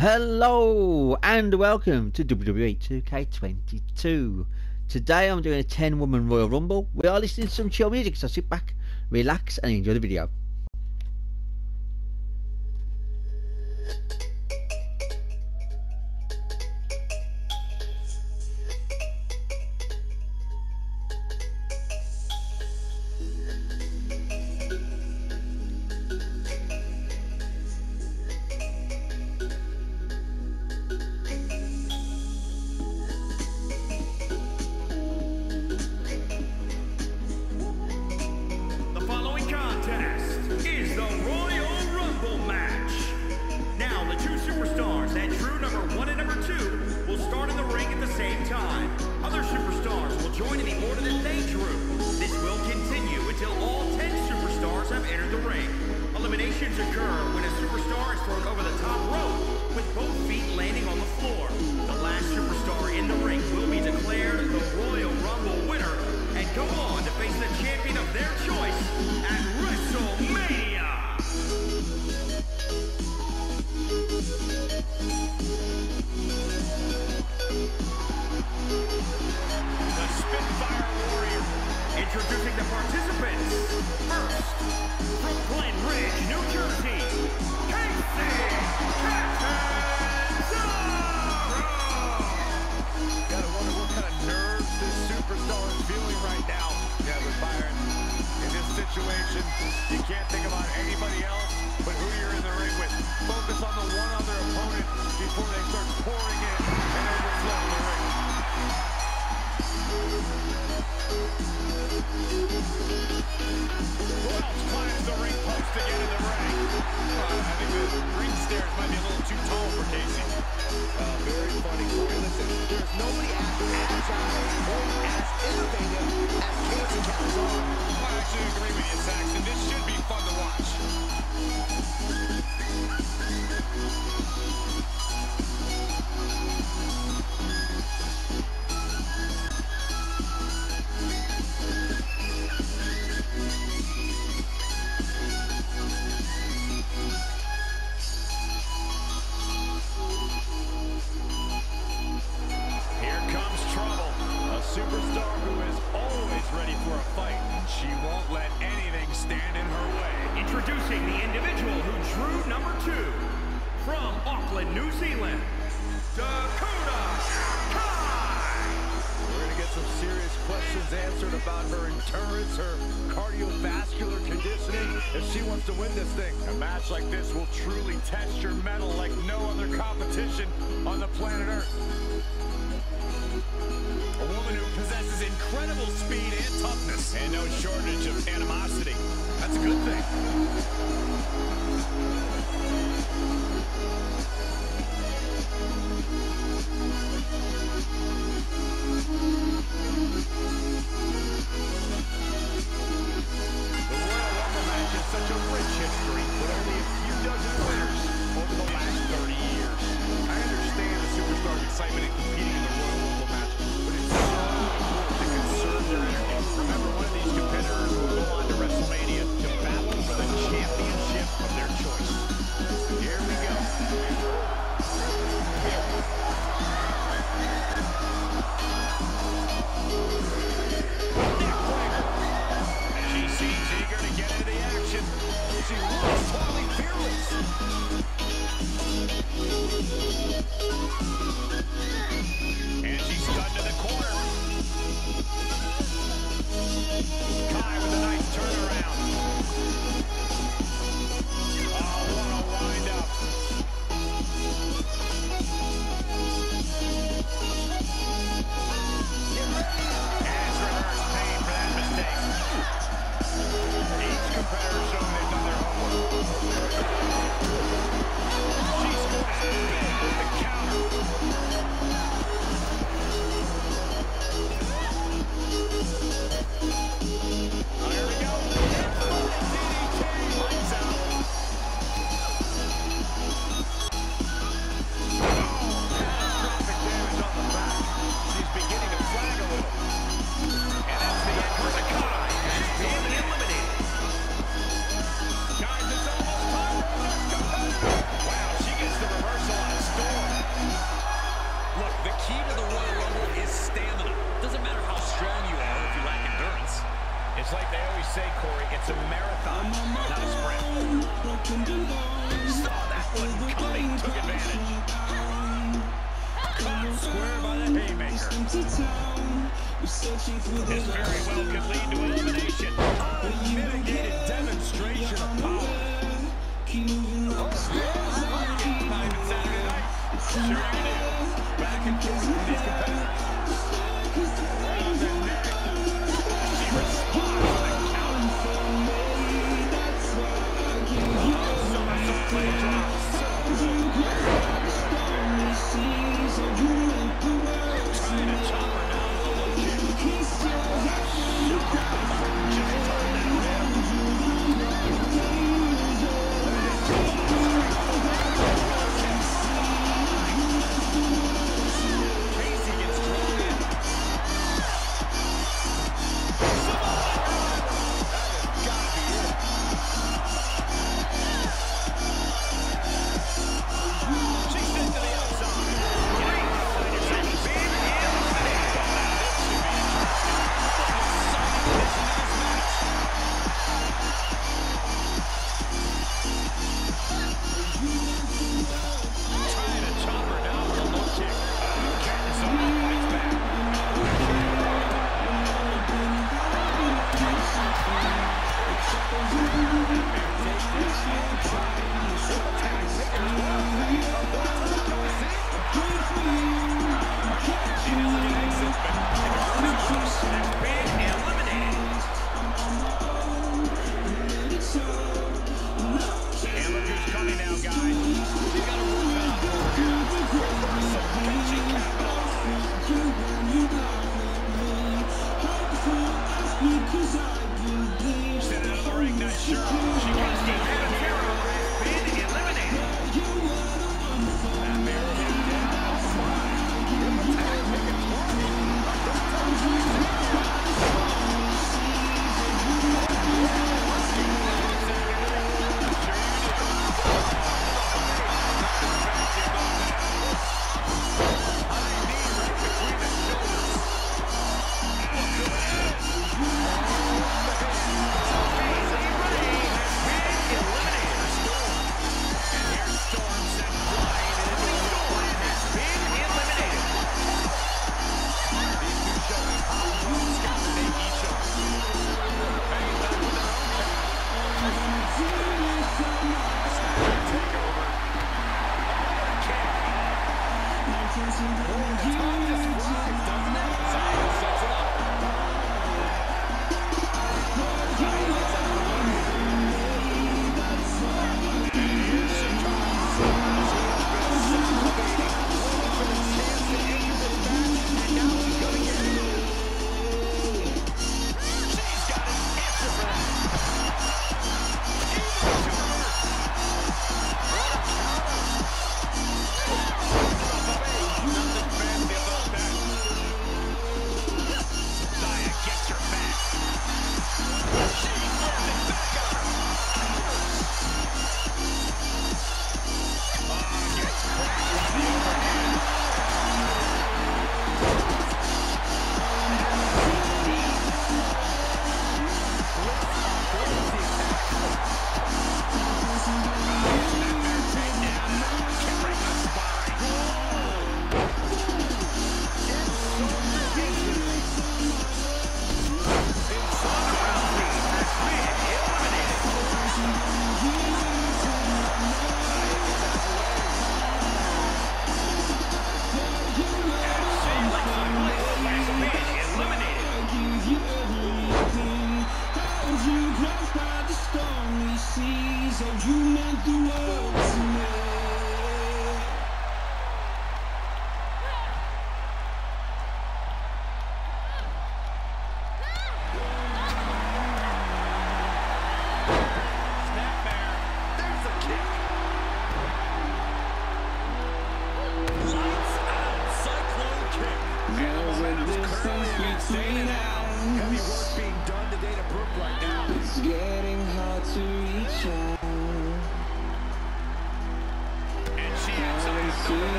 Hello and welcome to WWE 2K22. Today I'm doing a 10-woman Royal Rumble. We are listening to some chill music, so sit back, relax and enjoy the video. Eliminations occur when a superstar is thrown over the top rope with both feet landing on the floor. The last superstar in the ring will be declared the Royal Rumble winner and go on to face the champion of their choice at WrestleMania. The Spitfire Warrior. Introducing the participants. First, from Glen Ridge, New Jersey, Casey Catanzaro! Gotta wonder what kind of nerves this superstar is feeling right now. Yeah, but Byron, in this situation, you can't think about anybody else but who you're in the ring with. Focus on the one other opponent before they start pouring in and overflowing the ring. Who else climbs the ring post to get in the ring? I think the ring stairs might be a little too tall for Casey. Very funny. Listen, there's nobody as agile or as innovative as Casey Catanzaro. I actually agree with you, Saxton. This should be fun to watch. Superstar who is always ready for a fight, and she won't let anything stand in her way. Introducing the individual who drew number 2 from Auckland, New Zealand, Dakota Kai. We're going to get some serious questions answered about her endurance, her cardiovascular conditioning, if she wants to win this thing. A match like this will truly test your mettle like no other competition on the planet Earth. A woman who possesses incredible speed and toughness. And no shortage of animosity. That's a good thing. The Royal Rumble match has such a rich history, with only a few dozen winners over the last 30 years. I understand the superstar's excitement in competing in the Royal Rumble match. Remember, one of these competitors will go on to WrestleMania to battle for the This very well could lead to elimination. Unmitigated demonstration of power. Not even Saturday night. Sure you do. Back and forth with these competitors. Around their neck. She responds with a counter. Somersault leg drop. Trying to chop her down with a low kick. Just turned that around. Casey gets thrown in. She's sent to the outside. Great. She's been eliminated. This should be trying to chop her down with a low kick. Candice Owens fights back. She eliminates it, but has been eliminated. And look who's coming now, guys. They got to work that out for her. So can she capitalize? Set out of the ring, not sure. She gets the Pantera has been eliminated. That bear kick down.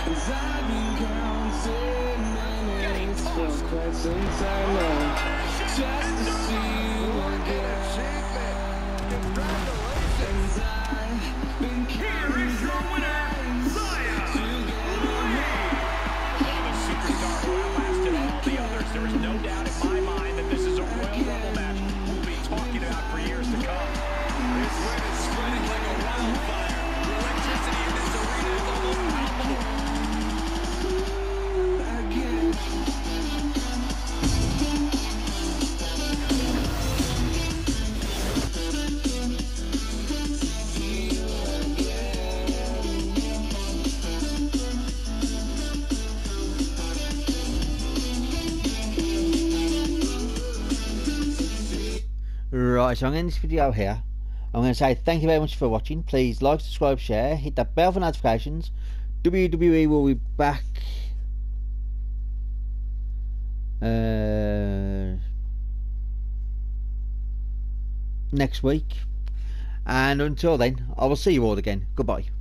Getting tossed. Here is your winner, Zaya Lee. The superstar who outlasted all the others. There is no doubt in my mind that this is a Royal Rumble match we'll be talking about for years to come. This win is spreading like a wildfire. The electricity in this arena is almost palpable. Right, so I'm going to end this video here. I'm going to say thank you very much for watching. Please like, subscribe, share, hit that bell for notifications. WWE will be back next week, and until then I will see you all again. Goodbye.